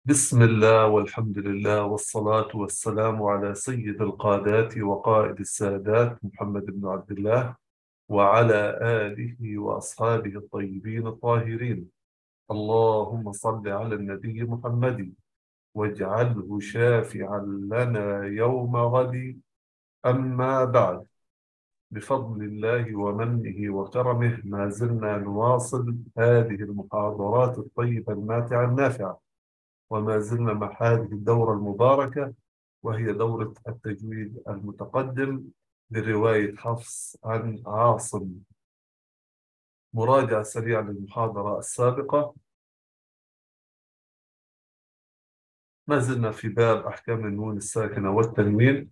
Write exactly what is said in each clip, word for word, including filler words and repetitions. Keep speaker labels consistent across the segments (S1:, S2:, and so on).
S1: بسم الله والحمد لله والصلاة والسلام على سيد القادات وقائد السادات محمد بن عبد الله وعلى آله وأصحابه الطيبين الطاهرين. اللهم صل على النبي محمد واجعله شافعا لنا يوم غد. أما بعد، بفضل الله ومنه وكرمه ما زلنا نواصل هذه المحاضرات الطيبة الماتعة النافعة، وما زلنا مع هذه الدورة المباركة، وهي دورة التجويد المتقدم برواية حفص عن عاصم. مراجعة سريعة للمحاضرة السابقة. ما زلنا في باب أحكام النون الساكنة والتنوين،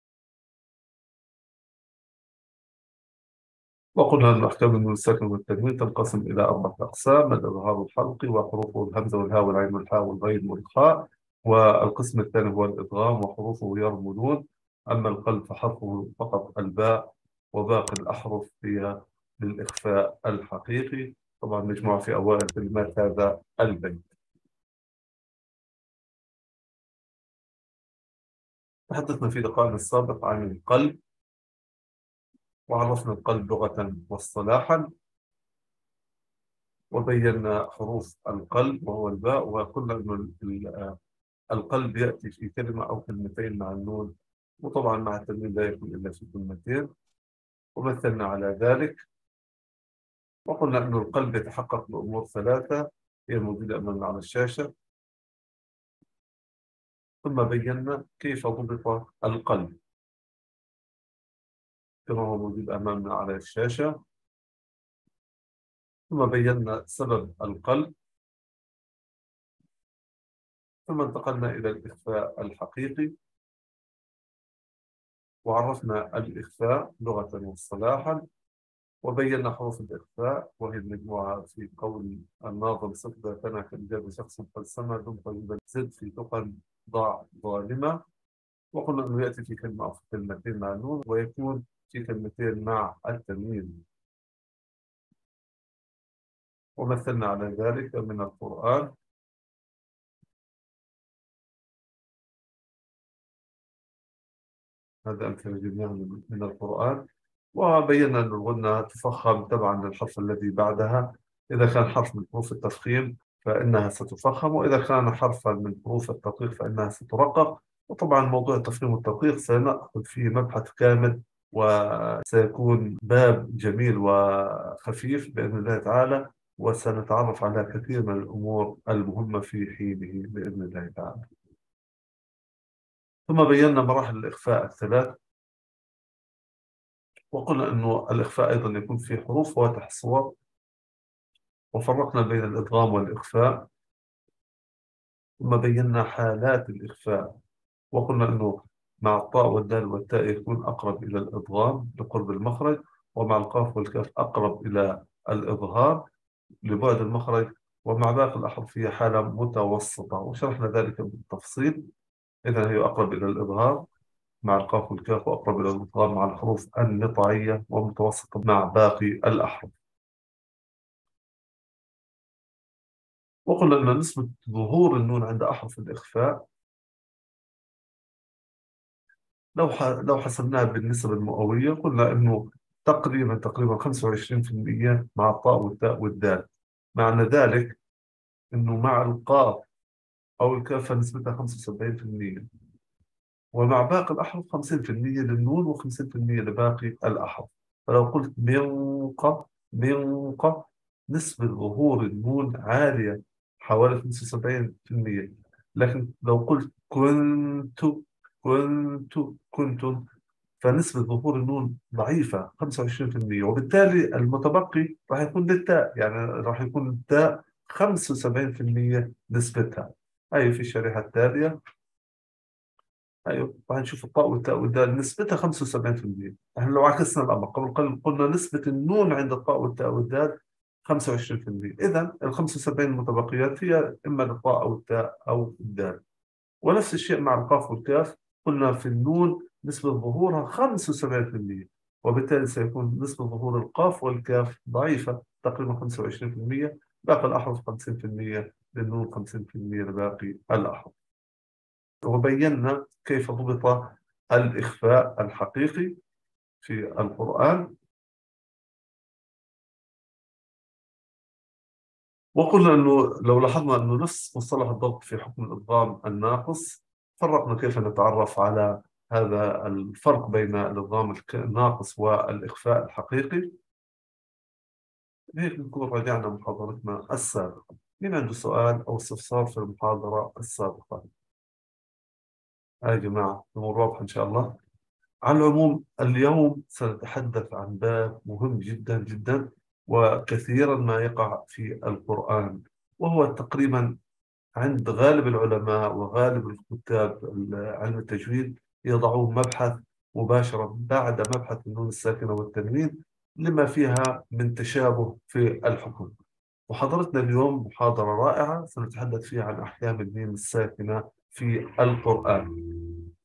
S1: وقلنا أن أحكام النون الساكنة والتنوين تنقسم إلى أربعة أقسام: الإظهار الحلقي وحروفه الهمزة والهاء والعين والحاء والغين والخاء، والقسم الثاني هو الإدغام وحروفه يرملون، أما القلب فحرفه فقط الباء، وباقي الأحرف هي للإخفاء الحقيقي. طبعا مجموعة في أوائل كلمات هذا البيت. تحدثنا في لقائنا السابق عن القلب، وعرفنا القلب لغة واصطلاحا، وبينا حروف القلب وهو الباء، وقلنا أن القلب يأتي في كلمة أو كلمتين مع النون، وطبعا مع التنوين لا يكون إلا في كلمتين، ومثلنا على ذلك. وقلنا أن القلب يتحقق بأمور ثلاثة هي موجودة أمامنا على الشاشة، ثم بينا كيف ضبط القلب كما هو موجود أمامنا على الشاشة، ثم بينا سبب القلب، ثم انتقلنا إلى الإخفاء الحقيقي، وعرفنا الإخفاء لغة واصطلاحا، وبينا حروف الإخفاء وهي المجموعة في قول الناظم: صف ذاتنا كإجابة شخص قد سمى دم طيبا زد في تقى ضاع ظالمة. وقلنا أنه يأتي في كلمة أو في كلمتين مع النون، ويكون في كلمتين مع التنوين، ومثلنا على ذلك من القرآن. هذا أمثلة جبناها من القرآن، وبينا أن الغنة تفخم تبعا للحرف الذي بعدها. إذا كان حرف من حروف التفخيم فإنها ستفخم، وإذا كان حرفا من حروف التدقيق فإنها سترقق. وطبعا موضوع التفخيم والتدقيق سنأخذ فيه مبحث كامل، وسيكون باب جميل وخفيف بإذن الله تعالى، وسنتعرف على كثير من الأمور المهمة في حينه بإذن الله تعالى. ثم بينا مراحل الإخفاء الثلاث، وقلنا أنه الإخفاء أيضا يكون في حروف فواتح صور، وفرقنا بين الإدغام والإخفاء. ثم بينا حالات الإخفاء، وقلنا أنه مع الطاء والدال والتاء يكون أقرب إلى الإدغام لقرب المخرج، ومع القاف والكاف أقرب إلى الإظهار لبعد المخرج، ومع باقي الأحرف هي حالة متوسطة، وشرحنا ذلك بالتفصيل. إذن هي أقرب إلى الإظهار مع القاف والكاف، وأقرب إلى الإدغام مع الحروف النطعية، ومتوسطة مع باقي الأحرف. وقلنا أن نسبة ظهور النون عند أحرف الإخفاء لو لو حسبناها بالنسب المئوية قلنا أنه تقريبا تقريبا خمسة وعشرين بالمئة مع الطاء والتاء والدال. معنى ذلك أنه مع القاف أو الكاف نسبتها خمسة وسبعين بالمئة، ومع باقي الأحرف خمسين بالمئة للنون و50% لباقي الأحرف. فلو قلت منق منق نسبة ظهور النون عالية حوالي خمسة وسبعين بالمئة، لكن لو قلت كنت كنت كنتم فنسبة ظهور النون ضعيفة خمسة وعشرين بالمئة، وبالتالي المتبقي راح يكون للتاء، يعني راح يكون التاء خمسة وسبعين بالمئة نسبتها. أي في الشريحة التالية، أيوة راح نشوف الطاء والتاء والدال نسبتها خمسة وسبعين بالمئة. احنا لو عكسنا الأمر قبل قليل قلنا نسبة النون عند الطاء والتاء والدال خمسة وعشرين بالمئة، إذا ال خمسة وسبعين المتبقيات هي إما الطاء أو التاء أو الدال. ونفس الشيء مع القاف والكاف، قلنا في النون نسبة ظهورها خمسة وسبعين بالمئة، وبالتالي سيكون نسبة ظهور القاف والكاف ضعيفة تقريبا خمسة وعشرين بالمئة. باقي الأحرف خمسين بالمئة للنون، خمسين بالمئة لباقي الأحرف. وبينا كيف ضبط الإخفاء الحقيقي في القرآن. وقلنا أنه لو لاحظنا أنه نفس مصطلح الضبط في حكم الإدغام الناقص، فرقنا كيف نتعرف على هذا الفرق بين الإدغام الناقص والإخفاء الحقيقي. هيك نكون راجعنا محاضرتنا السابقة. مين عنده سؤال أو استفسار في المحاضرة السابقة؟ يا جماعة الأمور واضحة إن شاء الله. على العموم اليوم سنتحدث عن باب مهم جدا جدا، وكثيرا ما يقع في القرآن، وهو تقريبا عند غالب العلماء وغالب الكتاب علم التجويد يضعون مبحث مباشرة بعد مبحث النون الساكنة والتنوين، لما فيها من تشابه في الحكم. محاضرتنا اليوم محاضرة رائعة سنتحدث فيها عن أحكام الميم الساكنة في القرآن.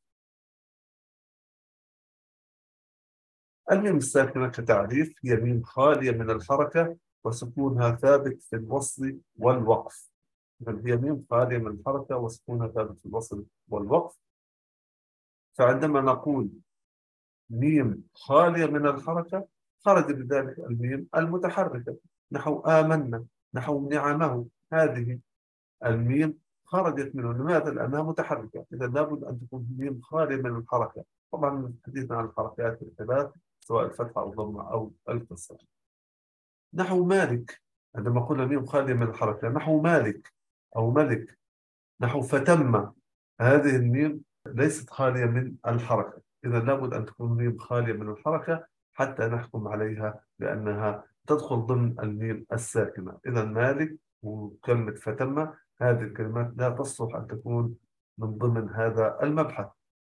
S1: الميم الساكنة كتعريف هي ميم خالية من الحركة وسكونها ثابت في الوصل والوقف. هي ميم خالية من الحركة وسكونها ثابت في الوصل والوقف. فعندما نقول ميم خالية من الحركة خرج بذلك الميم المتحركة، نحو آمنا، نحو نعمه. هذه الميم خرجت منه. لماذا؟ لأنها متحركة، إذا لابد أن تكون ميم خالية من الحركة. طبعا حديثنا عن الحركات الثلاث سواء الفتحة أو الضمة أو الكسر. نحو مالك، عندما قلنا ميم خالية من الحركة، نحو مالك أو ملك. نحو فتم، هذه الميم ليست خالية من الحركة، إذا لابد أن تكون ميم خالية من الحركة حتى نحكم عليها بأنها تدخل ضمن الميم الساكنة. إذا مالك وكلمة فتم، هذه الكلمات لا تصلح أن تكون من ضمن هذا المبحث.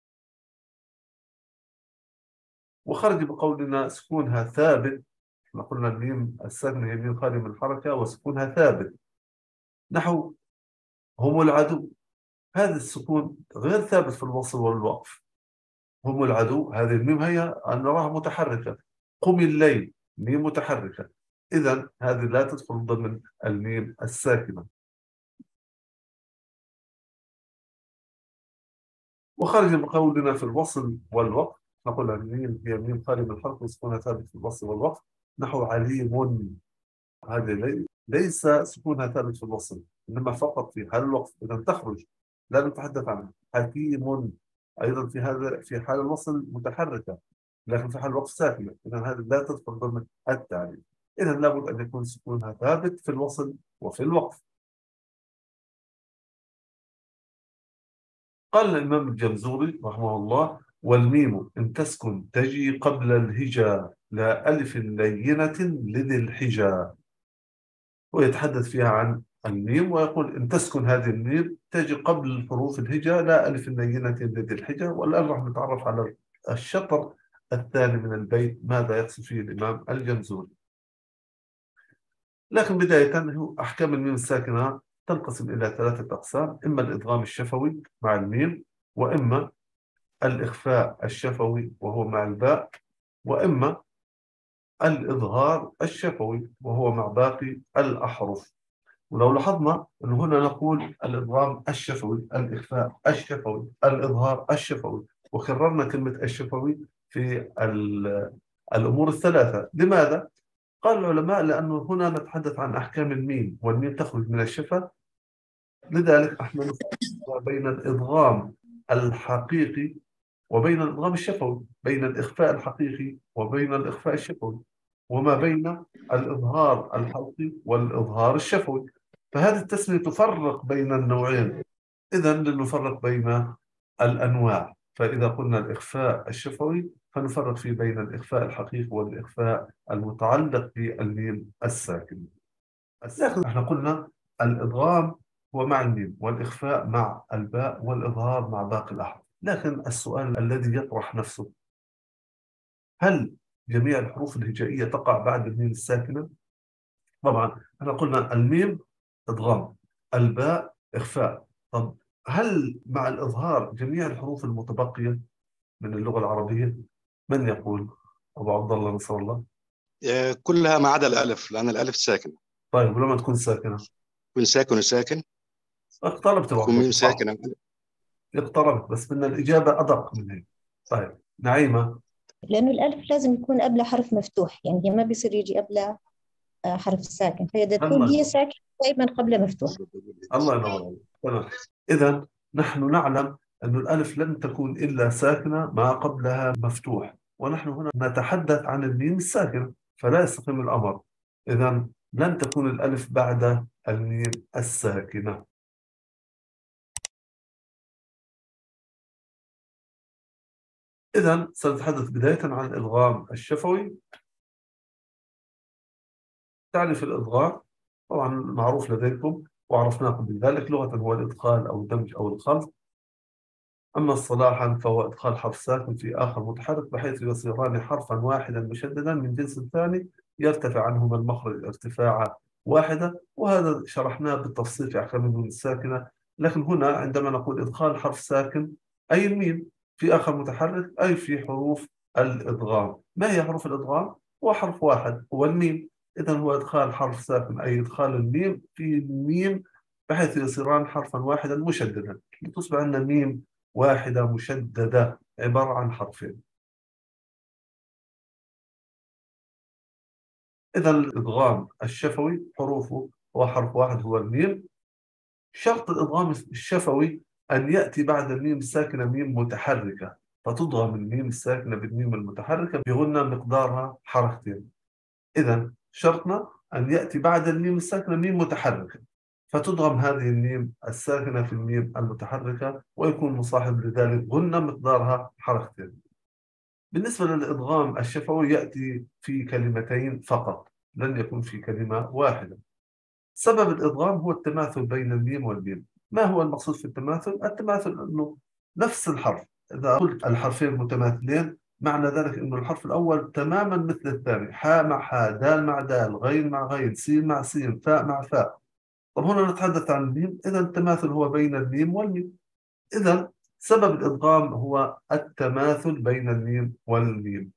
S1: وخرج بقولنا سكونها ثابت، احنا قلنا الميم الساكنة هي ميم خالية من الحركة وسكونها ثابت. نحو هم العدو، هذا السكون غير ثابت في الوصل والوقف. هم العدو، هذه الميم هي أن نراها متحركة. قم الليل، ميم متحركة، إذا هذه لا تدخل ضمن الميم الساكنة. وخرج بقولنا في الوصل والوقف، نقول الميم هي ميم خالي من الحرف وسكونها ثابت في الوصل والوقف. نحو عليم، هذه لي... ليس سكونها ثابت في الوصل، إنما فقط في حال الوقف، إذا تخرج لا نتحدث عنها. حكيم أيضا في هذا في حال الوصل متحركة، لكن في حال الوقف ساكنة، إذا هذه لا تدخل ضمن التعريف. إذا لابد أن يكون سكونها ثابت في الوصل وفي الوقف. قال الإمام الجمزوري رحمه الله: والميم إن تسكن تجي قبل الهجا لا ألف لينة لذي الحجا. ويتحدث فيها عن الميم ويقول إن تسكن هذه الميم تجي قبل الحروف الهجا لا ألف لينة لذي الحجا. والآن راح نتعرف على الشطر الثاني من البيت ماذا يقصد فيه الإمام الجمزوري. لكن بداية أحكام الميم الساكنة تنقسم إلى ثلاثة أقسام: إما الإدغام الشفوي مع الميم، وإما الإخفاء الشفوي وهو مع الباء، وإما الإظهار الشفوي وهو مع باقي الأحرف. ولو لاحظنا أن هنا نقول الإدغام الشفوي، الإخفاء الشفوي، الإظهار الشفوي، وكررنا كلمة الشفوي في الأمور الثلاثة. لماذا؟ قال العلماء لأنه هنا نتحدث عن أحكام الميم، والميم تخرج من الشفة، لذلك احنا نفرق بين الإدغام الحقيقي وبين الإدغام الشفوي، بين الإخفاء الحقيقي وبين الإخفاء الشفوي، وما بين الإظهار الحلقي والإظهار الشفوي. فهذه التسمية تفرق بين النوعين، إذن لنفرق بين الأنواع. فإذا قلنا الإخفاء الشفوي فنفرق فيه بين الإخفاء الحقيقي والإخفاء المتعلق بالميم الساكن. الساكن احنا قلنا الإدغام هو مع الميم، والإخفاء مع الباء، والإظهار مع باقي الأحرف. لكن السؤال الذي يطرح نفسه: هل جميع الحروف الهجائية تقع بعد الميم الساكنة؟ طبعا احنا قلنا الميم إدغام، الباء إخفاء. طب هل مع الإظهار جميع الحروف المتبقية من اللغة العربية؟ من يقول؟ أبو عبد الله نصر الله.
S2: كلها ما عدا الألف، لأن الألف ساكنة.
S1: طيب ولما تكون ساكنة؟
S2: يكون ساكن وساكن.
S1: اقتربت
S2: يكون ميم
S1: برضه صح.
S2: ساكنة.
S1: اقتربت بس بدنا الإجابة أدق من هيك. طيب نعيمة.
S3: لأنه الألف لازم يكون قبلها حرف مفتوح، يعني هي ما بيصير يجي قبلها آه، حرف ساكن، فهي بدها تكون
S1: الله
S3: هي
S1: ينور.
S3: ساكنة دائما قبلها مفتوح.
S1: الله ينور عليك تمام. إذا نحن نعلم أن الألف لن تكون إلا ساكنة ما قبلها مفتوح، ونحن هنا نتحدث عن الميم الساكنة، فلا يستقيم الأمر. إذا لن تكون الألف بعد الميم الساكنة. إذا سنتحدث بداية عن الإدغام الشفوي. تعرف الإدغام طبعا معروف لديكم وعرفناه قبل ذلك، لغة هو الإدخال أو الدمج أو الخلط. أما اصطلاحا فهو إدخال حرف ساكن في آخر متحرك بحيث يصيران حرفا واحدا مشددا من جنس ثاني يرتفع عنهما المخرج ارتفاعا واحدا، وهذا شرحناه بالتفصيل في أحكام النون الساكنة. لكن هنا عندما نقول إدخال حرف ساكن أي الميم في آخر متحرك أي في حروف الإدغام. ما هي حروف الإدغام؟ هو حرف واحد هو الميم. إذا هو إدخال حرف ساكن أي إدخال الميم في الميم بحيث يصيران حرفا واحدا مشددا لتصبح عندنا ميم واحدة مشددة عبارة عن حرفين. إذا الإدغام الشفوي حروفه هو حرف واحد هو الميم. شرط الإدغام الشفوي أن يأتي بعد الميم الساكنة ميم متحركة، فتضغم الميم الساكنة بالميم المتحركة بغنة مقدارها حركتين. إذا شرطنا أن يأتي بعد الميم الساكنة ميم متحركة، فتضغم هذه الميم الساكنة في الميم المتحركة ويكون مصاحب لذلك غنة مقدارها حركتين. بالنسبة للإدغام الشفوي يأتي في كلمتين فقط، لن يكون في كلمة واحدة. سبب الإدغام هو التماثل بين الميم والميم. ما هو المقصود في التماثل؟ التماثل أنه نفس الحرف، إذا قلت الحرفين متماثلين معنى ذلك أنه الحرف الأول تماما مثل الثاني، حاء مع حاء، دال مع دال، غين مع غين، سين مع سين، فاء مع فاء. طب هنا نتحدث عن الميم، إذا التماثل هو بين الميم والميم. إذا سبب الإدغام هو التماثل بين الميم والميم.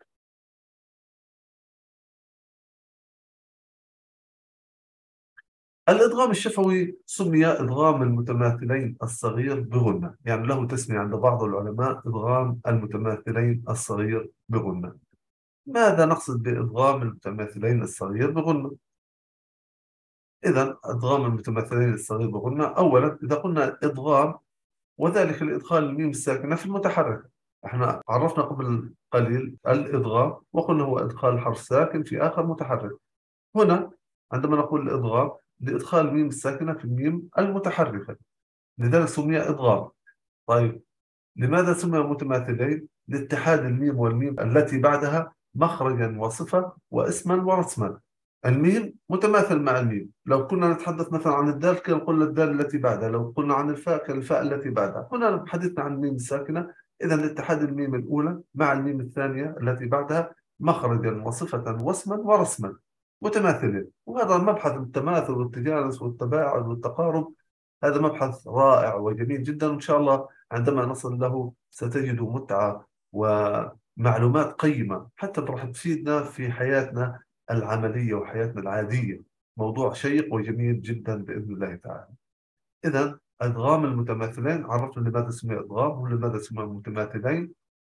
S1: الإدغام الشفوي سمي إدغام المتماثلين الصغير بغنة، يعني له تسمية عند بعض العلماء إدغام المتماثلين الصغير بغنة. ماذا نقصد بإدغام المتماثلين الصغير بغنة؟ إذا إدغام المتماثلين الصغير بغنة، أولا إذا قلنا إدغام وذلك لإدخال الميم الساكنة في المتحرك. احنا عرفنا قبل قليل الإدغام وقلنا هو إدخال حرف ساكن في آخر متحرك. هنا عندما نقول الإدغام لإدخال الميم الساكنة في الميم المتحركة، لذلك سمي إدغام. طيب لماذا سمي متماثلين؟ لاتحاد الميم والميم التي بعدها مخرجا وصفة واسما ورسما. الميم متماثل مع الميم، لو كنا نتحدث مثلا عن الدال كان قلنا الدال التي بعدها، لو قلنا عن الفاء كان الفاء التي بعدها. هنا حديثنا عن الميم الساكنة، إذا لاتحاد الميم الأولى مع الميم الثانية التي بعدها مخرجا وصفة واسما ورسما متماثلين. وهذا مبحث التماثل والتجانس والتباعد والتقارب، هذا مبحث رائع وجميل جدا، وإن شاء الله عندما نصل له ستجد متعة ومعلومات قيمة حتى راح تفيدنا في حياتنا العملية وحياتنا العادية. موضوع شيق وجميل جدا بإذن الله تعالى. إذا أدغام المتماثلين عرفنا لماذا سمي أدغام ولماذا سمي متماثلين.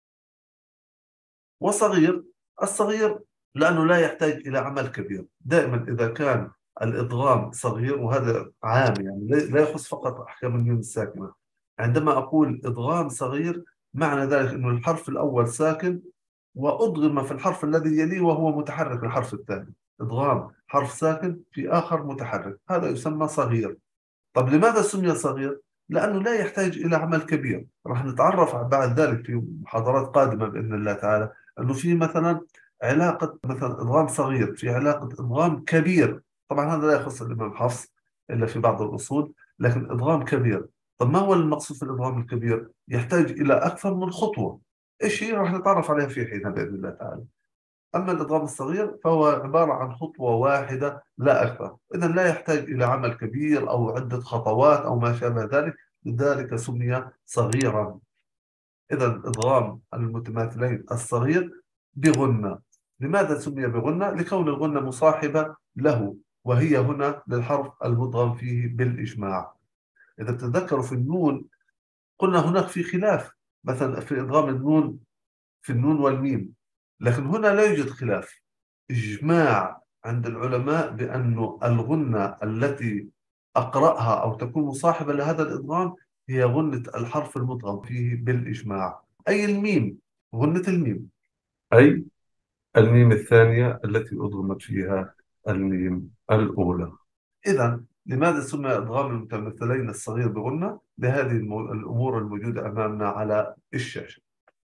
S1: وصغير، الصغير لأنه لا يحتاج إلى عمل كبير. دائما إذا كان الإدغام صغير، وهذا عام يعني لا يخص فقط أحكام الميم الساكنة، عندما أقول إدغام صغير معنى ذلك أنه الحرف الأول ساكن وأدغم في الحرف الذي يليه وهو متحرك الحرف الثاني. إدغام حرف ساكن في آخر متحرك، هذا يسمى صغير. طب لماذا سمي صغير؟ لأنه لا يحتاج إلى عمل كبير. راح نتعرف بعد ذلك في محاضرات قادمة بإذن الله تعالى أنه في مثلا علاقة مثلا إدغام صغير في علاقة إدغام كبير. طبعا هذا لا يخص الإمام حفص إلا في بعض الأصول، لكن إدغام كبير. طب ما هو المقصود في الإدغام الكبير؟ يحتاج إلى أكثر من خطوة. إيش هي؟ راح نتعرف عليها في حينها بإذن الله تعالى. أما الإضراب الصغير فهو عبارة عن خطوة واحدة لا أكثر، إذا لا يحتاج إلى عمل كبير أو عدة خطوات أو ما شابه ذلك، لذلك سمي صغيرا. إذا إضغام المتماثلين الصغير بغنة. لماذا سمي بغنة؟ لكون الغنة مصاحبة له، وهي هنا للحرف المدغم فيه بالإجماع. إذا تتذكروا في النون قلنا هناك في خلاف، مثلا في إدغام النون في النون والميم، لكن هنا لا يوجد خلاف، إجماع عند العلماء بأن الغنة التي أقرأها أو تكون مصاحبة لهذا الإدغام هي غنة الحرف المدغم فيه بالإجماع، أي الميم، غنة الميم، أي الميم الثانية التي أدغمت فيها الميم الأولى. إذا لماذا سمي إدغام المتمثلين الصغير بغنة؟ لهذه المو- الأمور الموجودة أمامنا على الشاشة.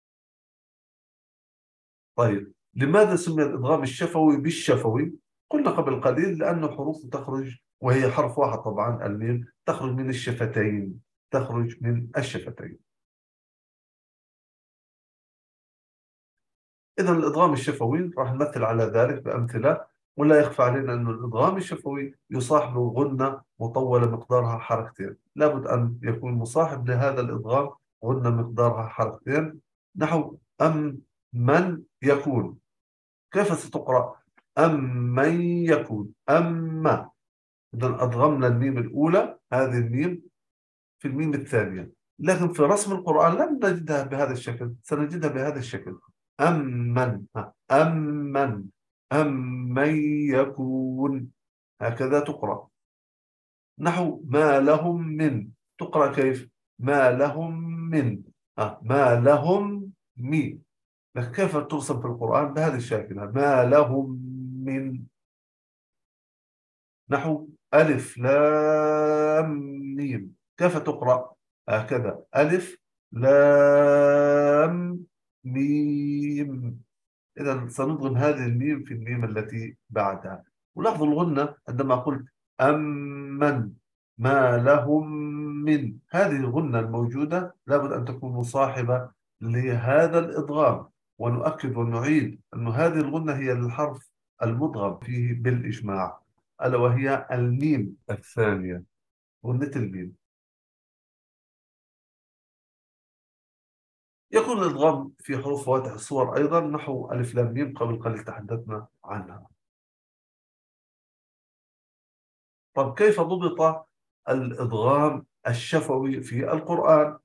S1: طيب لماذا سمي الإدغام الشفوي بالشفوي؟ قلنا قبل قليل لأنه حروف تخرج، وهي حرف واحد طبعا الميم، تخرج من الشفتين، تخرج من الشفتين. إذا الإدغام الشفوي راح نمثل على ذلك بأمثلة، ولا يخفى علينا أن الإدغام الشفوي يصاحبه غنة مطولة مقدارها حركتين، لابد أن يكون مصاحب لهذا الإدغام غنة مقدارها حركتين، نحو أم من يكون. كيف ستقرأ؟ أم من يكون، أما. إذا أدغمنا الميم الأولى، هذه الميم، في الميم الثانية، لكن في رسم القرآن لم نجدها بهذا الشكل، سنجدها بهذا الشكل، أمن، أمن، أمن يكون، هكذا تقرأ. نحو ما لهم من، تقرأ كيف؟ ما لهم من، ما لهم مي، لكن كيف ترسم في القرآن بهذا الشكل، ما لهم من. نحو ألف لام ميم، كيف تقرأ؟ هكذا، ألف لام ميم. إذا سنضغم هذه الميم في الميم التي بعدها. ولاحظوا الغنة عندما قلت أمن ما لهم من، هذه الغنة الموجودة لابد أن تكون مصاحبة لهذا الإدغام، ونؤكد ونعيد أن هذه الغنة هي الحرف المدغم فيه بالإجماع، ألا وهي الميم الثانية، غنة الميم. يكون الإدغام في حروف فواتح الصور أيضا، نحو ألف لام ميم قبل قليل تحدثنا عنها. طب كيف ضبط الإدغام الشفوي في القرآن؟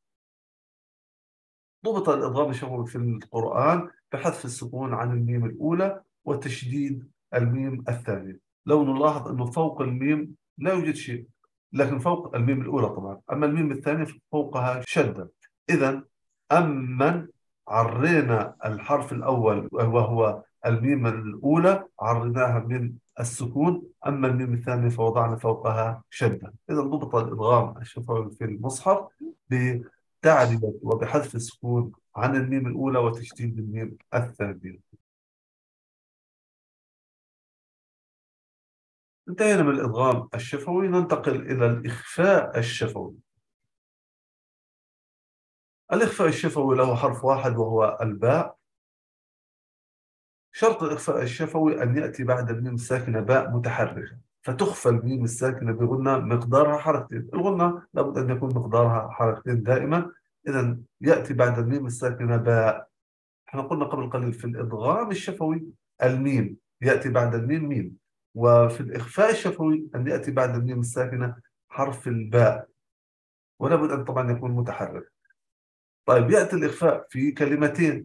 S1: ضبط الإدغام الشفوي في القرآن بحذف السكون عن الميم الأولى وتشديد الميم الثانية. لو نلاحظ أنه فوق الميم لا يوجد شيء، لكن فوق الميم الأولى طبعا، أما الميم الثانية فوقها شدة. إذا أمن عرينا الحرف الأول وهو الميم الأولى، عريناها من السكون، أما الميم الثانية فوضعنا فوقها شدة. إذا ضبط الإدغام الشفوي في المصحف بتعديل وبحذف السكون عن الميم الأولى وتشديد الميم الثانية. انتهينا من الإدغام الشفوي، ننتقل إلى الإخفاء الشفوي. الإخفاء الشفوي له حرف واحد وهو الباء. شرط الإخفاء الشفوي أن يأتي بعد الميم الساكنة باء متحركة، فتخفى الميم الساكنة بغنة مقدارها حركتين. الغنة لابد أن يكون مقدارها حركتين دائما. إذا يأتي بعد الميم الساكنة باء. احنا قلنا قبل قليل في الإدغام الشفوي الميم يأتي بعد الميم ميم، وفي الإخفاء الشفوي أن يأتي بعد الميم الساكنة حرف الباء، ولا بد أن طبعا يكون متحرك. طيب يأتي الإخفاء في كلمتين.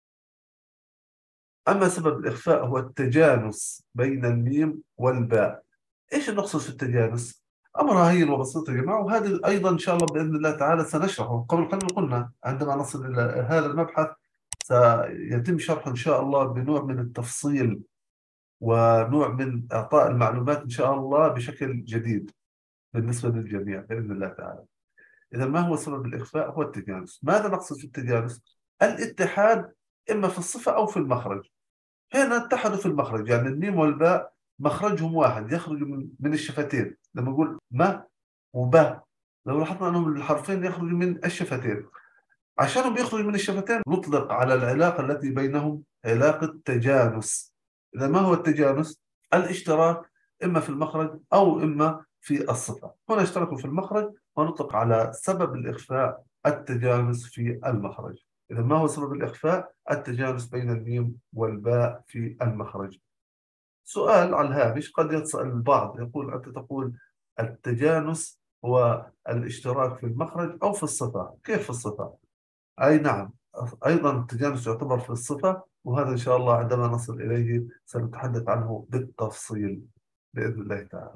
S1: أما سبب الإخفاء هو التجانس بين الميم والباء. إيش نقصد في التجانس؟ أمرها هين وبسيط يا جماعة، وهذا أيضا إن شاء الله بإذن الله تعالى سنشرحه. قبل قليل قلنا عندما نصل إلى هذا المبحث سيتم شرحه إن شاء الله بنوع من التفصيل ونوع من إعطاء المعلومات إن شاء الله بشكل جديد بالنسبة للجميع بإذن الله تعالى. إذا ما هو سبب الإخفاء؟ هو التجانس. ماذا نقصد في التجانس؟ الاتحاد إما في الصفة أو في المخرج. هنا اتحدوا في المخرج، يعني الميم والباء مخرجهم واحد، يخرج من من الشفتين. لما نقول ما وباء، لو لاحظنا أنهم الحرفين يخرجوا من الشفتين، عشانهم بيخرجوا من الشفتين نطلق على العلاقة التي بينهم علاقة تجانس. إذا ما هو التجانس؟ الاشتراك إما في المخرج أو إما في الصفة. هنا اشتركوا في المخرج ونطلق على سبب الإخفاء التجانس في المخرج. إذا ما هو سبب الإخفاء؟ التجانس بين الميم والباء في المخرج. سؤال على الهامش قد يسأل البعض، يقول أنت تقول التجانس هو الاشتراك في المخرج أو في الصفة، كيف في الصفة؟ أي نعم، أيضا التجانس يعتبر في الصفة، وهذا إن شاء الله عندما نصل إليه سنتحدث عنه بالتفصيل بإذن الله تعالى.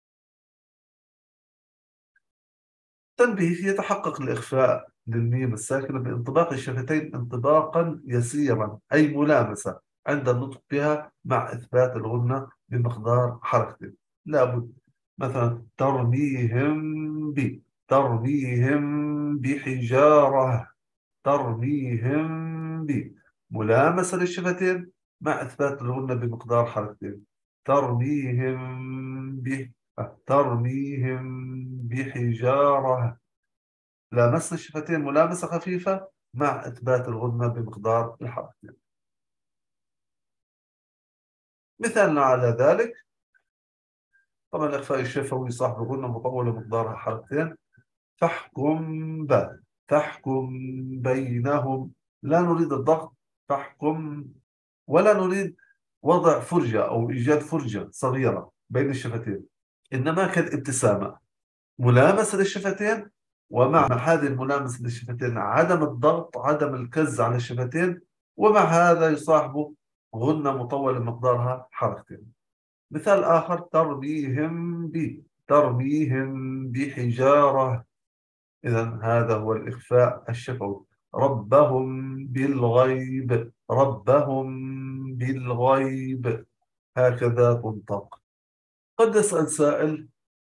S1: تنبيه: يتحقق الإخفاء للميم الساكنة بانطباق الشفتين انطباقا يسيرا، أي ملامسة عند النطق بها مع إثبات الغنة بمقدار حركة. لابد مثلا ترميهم ب، ترميهم بحجارة، ترميهم ب، ملامسة للشفتين مع إثبات الغنة بمقدار حركتين. ترميهم ب، ترميهم بحجارة، لامسنا الشفتين ملامسة خفيفة مع إثبات الغنة بمقدار الحركتين. مثالنا على ذلك، طبعا الإخفاء الشفوي صاحب غنة مطولة مقدارها حركتين. فاحكم ب، تحكم بينهم، لا نريد الضغط فاحكم، ولا نريد وضع فرجة أو إيجاد فرجة صغيرة بين الشفتين، إنما كالابتسامة، ملامسة للشفتين، ومع هذه الملامسة للشفتين عدم الضغط، عدم الكز على الشفتين، ومع هذا يصاحبه غنة مطولة مقدارها حركتين. مثال آخر: ترميهم ب، ترميهم بحجارة. إذن هذا هو الإخفاء الشفوي. ربهم بالغيب، ربهم بالغيب، هكذا تنطق. قد يسأل سائل: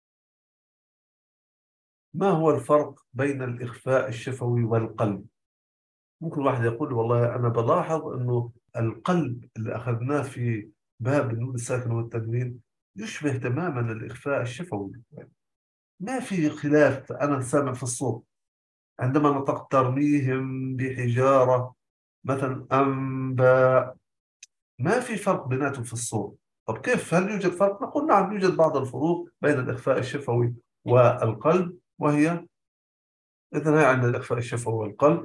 S1: ما هو الفرق بين الإخفاء الشفوي والقلب؟ ممكن واحد يقول والله أنا بلاحظ أنه القلب اللي أخذناه في باب النون الساكنة والتنوين يشبه تماما الإخفاء الشفوي، ما في خلاف. أنا سامع في الصوت عندما نطقت ترميهم بحجارة مثلا أنباء، ما في فرق بيناتهم في الصوت. طب كيف؟ هل يوجد فرق؟ نقول نعم، يوجد بعض الفروق بين الإخفاء الشفوي والقلب، وهي إذن هي عندنا الإخفاء الشفوي والقلب.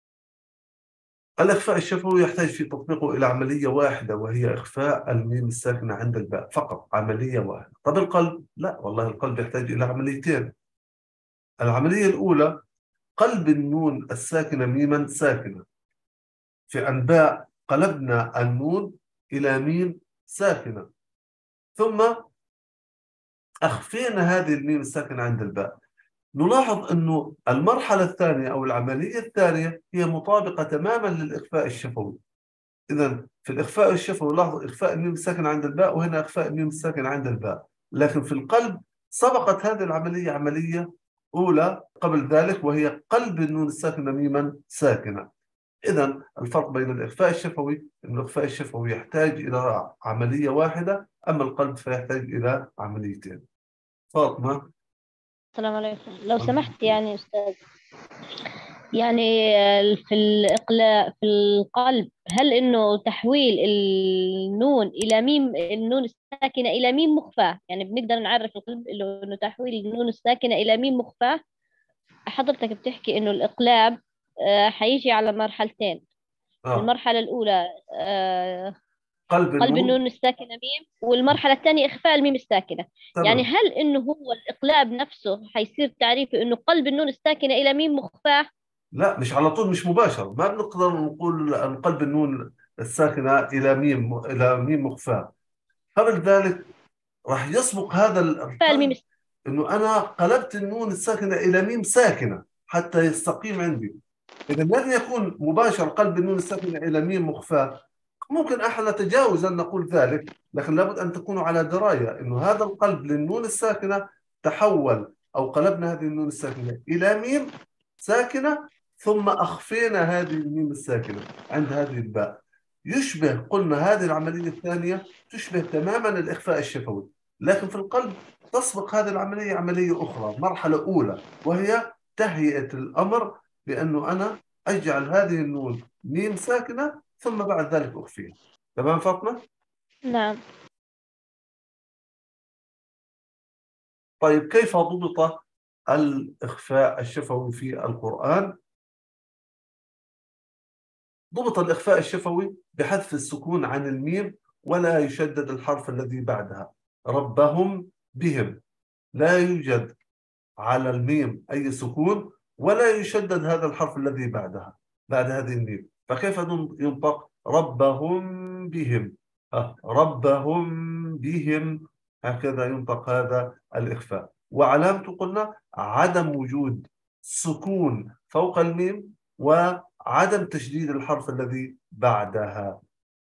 S1: الإخفاء الشفوي يحتاج في تطبيقه إلى عملية واحدة، وهي إخفاء الميم الساكنة عند الباء فقط، عملية واحدة. طب القلب؟ لا والله، القلب يحتاج إلى عمليتين. العملية الأولى قلب النون الساكنة ميما ساكنة. في أنباء قلبنا النون إلى ميم ساكنة، ثم أخفينا هذه الميم الساكنة عند الباء. نلاحظ أنه المرحلة الثانية أو العملية الثانية هي مطابقة تماما للإخفاء الشفوي. إذا في الإخفاء الشفوي لاحظوا إخفاء الميم الساكن عند الباء، وهنا إخفاء الميم الساكن عند الباء. لكن في القلب سبقت هذه العملية عملية أولى قبل ذلك، وهي قلب النون الساكنة ميما ساكنة. إذا الفرق بين الإخفاء الشفوي أن الإخفاء الشفوي يحتاج إلى عملية واحدة، أما القلب فيحتاج إلى عمليتين. فاطمة.
S4: السلام عليكم. لو سمحت يعني أستاذ، يعني في الإقلاع في القلب، هل إنه تحويل النون إلى ميم، النون الساكنة إلى ميم مخفاة، يعني بنقدر نعرف القلب إنه تحويل النون الساكنة إلى ميم مخفاة؟ حضرتك بتحكي إنه الإقلاب آه، حيجي على مرحلتين.
S1: آه.
S4: المرحلة الأولى آه،
S1: قلب
S4: قلب
S1: النون،
S4: النون الساكنة ميم، والمرحلة الثانية إخفاء الميم الساكنة.
S1: تمام.
S4: يعني هل إنه هو الإقلاب نفسه حيصير تعريفه إنه قلب النون الساكنة إلى ميم مخفاة؟
S1: لا، مش على طول، مش مباشر. ما بنقدر نقول أن قلب النون الساكنة إلى ميم إلى ميم مخفاة. قبل ذلك راح يسبق هذا
S4: إخفاء الميم
S1: القلب إنه أنا قلبت النون الساكنة إلى ميم ساكنة حتى يستقيم عندي. إذا لن يكون مباشر قلب النون الساكنة إلى ميم مخفاة. ممكن احنا نتجاوز أن نقول ذلك، لكن لابد أن تكونوا على دراية أنه هذا القلب للنون الساكنة تحول، أو قلبنا هذه النون الساكنة إلى ميم ساكنة، ثم أخفينا هذه الميم الساكنة عند هذه الباء. يشبه، قلنا هذه العملية الثانية تشبه تماما الإخفاء الشفوي، لكن في القلب تسبق هذه العملية عملية أخرى، مرحلة أولى، وهي تهيئة الأمر بأنه أنا أجعل هذه النون ميم ساكنة ثم بعد ذلك أخفيها. تمام فاطمة؟
S4: نعم.
S1: طيب كيف ضبط الإخفاء الشفوي في القرآن؟ ضبط الإخفاء الشفوي بحذف السكون عن الميم ولا يشدد الحرف الذي بعدها. ربهم بهم، لا يوجد على الميم أي سكون، ولا يشدد هذا الحرف الذي بعدها بعد هذه الميم. فكيف ينطق ربهم بهم؟ أه ربهم بهم، هكذا ينطق هذا الإخفاء. وعلامته قلنا عدم وجود سكون فوق الميم وعدم تشديد الحرف الذي بعدها.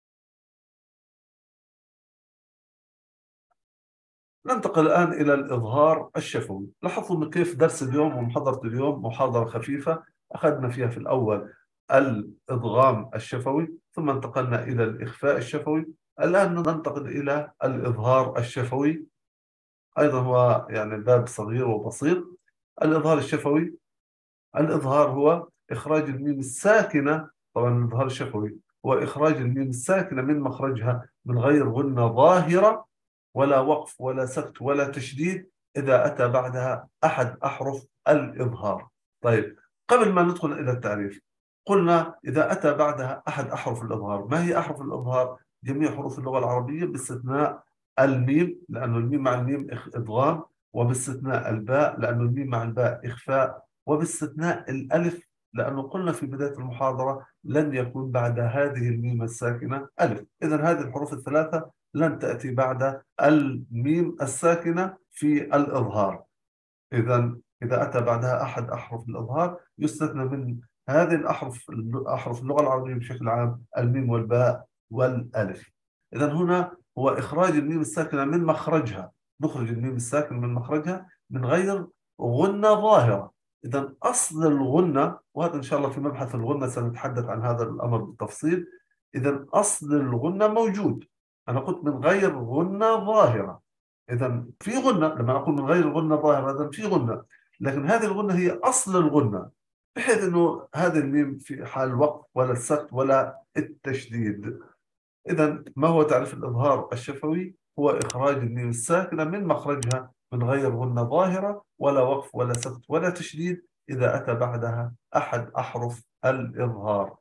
S1: ننتقل الآن إلى الإظهار الشفوي. لاحظوا كيف درس اليوم ومحاضرة اليوم محاضرة خفيفة، أخذنا فيها في الأول الإدغام الشفوي، ثم انتقلنا إلى الإخفاء الشفوي. الآن ننتقل إلى الإظهار الشفوي، أيضا هو يعني باب صغير وبسيط. الإظهار الشفوي، الإظهار هو إخراج الميم الساكنة، طبعا الإظهار الشفوي هو إخراج الميم الساكنة من مخرجها من غير غنة ظاهرة ولا وقف ولا سكت ولا تشديد إذا أتى بعدها أحد أحرف الإظهار. طيب، قبل ما ندخل إلى التعريف، قلنا إذا أتى بعدها أحد أحرف الإظهار. ما هي أحرف الإظهار؟ جميع حروف اللغة العربية باستثناء الميم، لأنه الميم مع الميم إدغام، وباستثناء الباء لأنه الميم مع الباء إخفاء، وباستثناء الألف لأنه قلنا في بداية المحاضرة لن يكون بعد هذه الميم الساكنة ألف. إذن هذه الحروف الثلاثة لن تأتي بعد الميم الساكنة في الإظهار. إذن إذا أتى بعدها أحد أحرف الإظهار يستثنى من هذه الأحرف أحرف اللغة العربية بشكل عام الميم والباء والألف. إذن هنا هو إخراج الميم الساكنة من مخرجها، نخرج الميم الساكنة من مخرجها من غير غنة ظاهرة. إذن أصل الغنة، وهذا إن شاء الله في مبحث الغنة سنتحدث عن هذا الأمر بالتفصيل. إذن أصل الغنة موجود، أنا قلت من غير غنة ظاهرة. إذا في غنة، لما أقول من غير غنة ظاهرة إذا في غنة، لكن هذه الغنة هي أصل الغنة، بحيث أنه هذا الميم في حال الوقف ولا السكت ولا التشديد. إذا ما هو تعريف الإظهار الشفوي؟ هو إخراج الميم الساكنة من مخرجها من غير غنة ظاهرة ولا وقف ولا سكت ولا تشديد إذا أتى بعدها أحد أحرف الإظهار.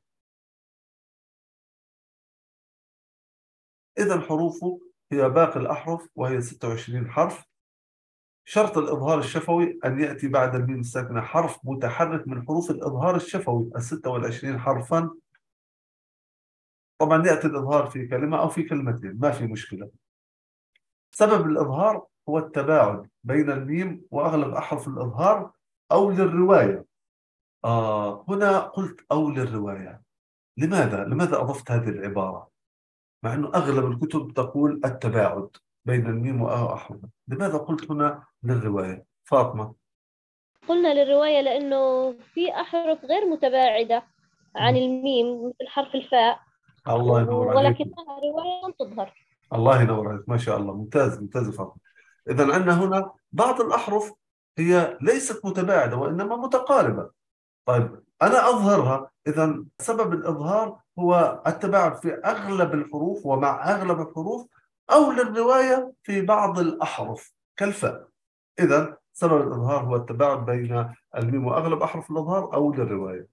S1: إذا حروفه هي باقي الأحرف وهي ستة وعشرين حرف. شرط الإظهار الشفوي أن يأتي بعد الميم الساكنة حرف متحرك من حروف الإظهار الشفوي الستة والعشرين حرفا. طبعا يأتي الإظهار في كلمة أو في كلمتين، ما في مشكلة. سبب الإظهار هو التباعد بين الميم وأغلب أحرف الإظهار أو للرواية. آه هنا قلت أو للرواية، لماذا؟ لماذا أضفت هذه العبارة؟ مع أنه أغلب الكتب تقول التباعد بين الميم وأحرفها، لماذا قلت هنا للرواية؟ فاطمة.
S4: قلنا للرواية لأنه في أحرف غير متباعدة عن الميم مثل حرف الفاء،
S1: الله ينور عليك،
S4: ولكنها رواية لم تظهر.
S1: الله ينور عليك، ما شاء الله، ممتاز ممتاز فاطمة. إذا عندنا هنا بعض الأحرف هي ليست متباعدة وإنما متقاربة. طيب أنا أظهرها، إذا سبب الإظهار هو التباعد في أغلب الحروف ومع أغلب الحروف أو للرواية في بعض الأحرف كالفاء. إذا سبب الإظهار هو التباعد بين الميم وأغلب أحرف الإظهار أو للرواية.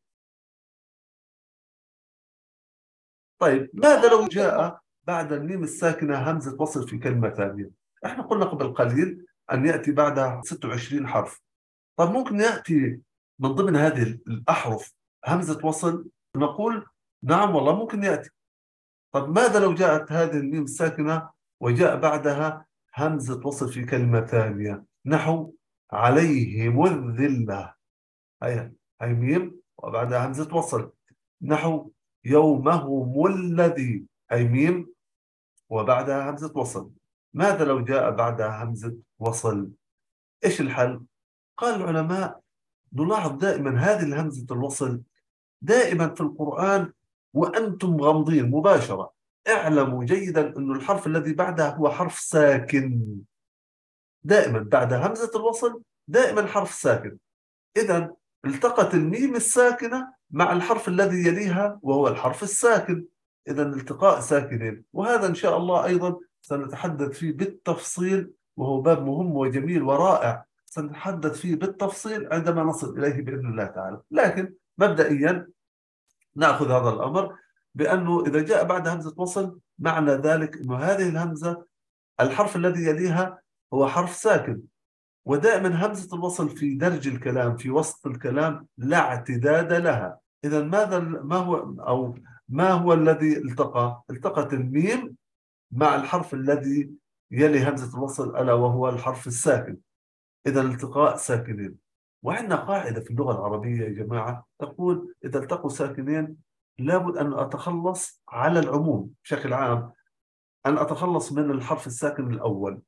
S1: طيب ماذا لو جاء بعد الميم الساكنة همزة وصل في كلمة ثانية؟ احنا قلنا قبل قليل أن يأتي بعدها ستة وعشرين حرف. طيب ممكن يأتي من ضمن هذه الأحرف همزة وصل؟ نقول نعم والله ممكن يأتي. طيب ماذا لو جاءت هذه الميم الساكنة وجاء بعدها همزة وصل في كلمة ثانية، نحو عليهم الذلة، هي هي ميم وبعدها همزة وصل، نحو يومهم الذي، هي ميم وبعدها همزة وصل. ماذا لو جاء بعدها همزة وصل؟ إيش الحل؟ قال العلماء نلاحظ دائما هذه الهمزة الوصل دائما في القرآن وأنتم غامضين مباشرة اعلموا جيدا أن الحرف الذي بعدها هو حرف ساكن. دائما بعد همزة الوصل دائما حرف ساكن. إذن التقت الميم الساكنة مع الحرف الذي يليها وهو الحرف الساكن، إذن التقاء ساكنين. وهذا إن شاء الله أيضا سنتحدث فيه بالتفصيل، وهو باب مهم وجميل ورائع، سنتحدث فيه بالتفصيل عندما نصل إليه بإذن الله تعالى. لكن مبدئيا نأخذ هذا الأمر بأنه إذا جاء بعد همزة وصل معنى ذلك أنه هذه الهمزة الحرف الذي يليها هو حرف ساكن، ودائما همزة الوصل في درج الكلام في وسط الكلام لا اعتداد لها. إذا ماذا ما هو أو ما هو الذي التقى؟ التقت الميم مع الحرف الذي يلي همزة الوصل ألا وهو الحرف الساكن. إذا التقاء ساكنين. وعندنا قاعدة في اللغة العربية يا جماعة تقول إذا التقوا ساكنين لابد أن أتخلص على العموم بشكل عام أن أتخلص من الحرف الساكن الأول.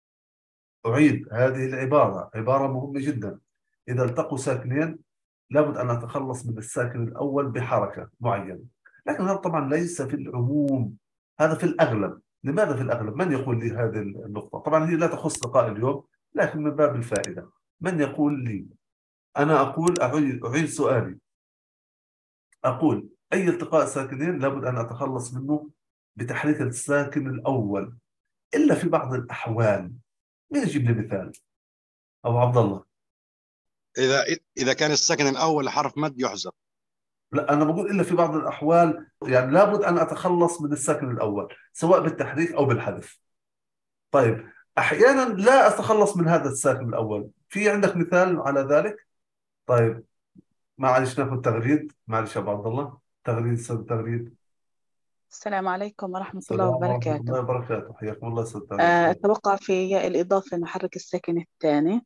S1: أعيد هذه العبارة، عبارة مهمة جدا. إذا التقوا ساكنين لابد أن أتخلص من الساكن الأول بحركة معينة، لكن هذا طبعا ليس في العموم، هذا في الأغلب. لماذا في الأغلب؟ من يقول لي هذه النقطة؟ طبعا هي لا تخص لقاء اليوم، لكن من باب الفائدة. من يقول لي؟ أنا أقول أعيد, أعيد سؤالي، أقول أي التقاء ساكنين لابد أن أتخلص منه بتحريك الساكن الأول إلا في بعض الأحوال. مين يجيب لي مثال؟ أبو عبد الله.
S2: إذا إذا كان الساكن الأول حرف مد يحذف.
S1: لا، أنا بقول إلا في بعض الأحوال، يعني لابد أن أتخلص من الساكن الأول سواء بالتحريك أو بالحذف. طيب أحيانا لا أتخلص من هذا الساكن الأول، في عندك مثال على ذلك؟ طيب معلش ناخذ تغريد، معلش يا أبو عبد الله، تغريد سد تغريد.
S5: السلام عليكم ورحمة الله
S1: السلام ورحمة
S5: وبركاته.
S1: الله وبركاته، حياكم الله سد
S5: آه،
S1: تغريد.
S5: أتوقع في ياء الإضافة محرك الساكن الثاني